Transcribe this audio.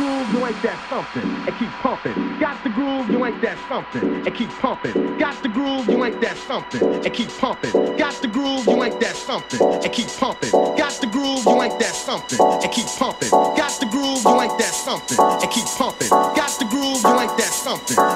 groove, you ain't that something, and keep pumping. Got the groove, you ain't that something, and keep pumping. Got the groove, you ain't that something, and keep pumping. Got the groove, you ain't that something, and keep pumping. Got the groove, you ain't that something, and keep pumping. Got the groove, you ain't that something, and keep pumping. Got the groove, you ain't that something,